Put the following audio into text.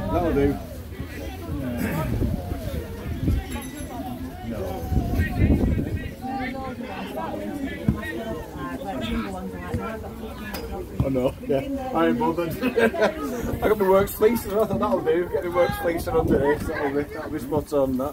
That'll do. I know, yeah. I ain't bothered. I got my work fleece and I thought that'll do. Get my work fleece and under this, that'll be spot on that.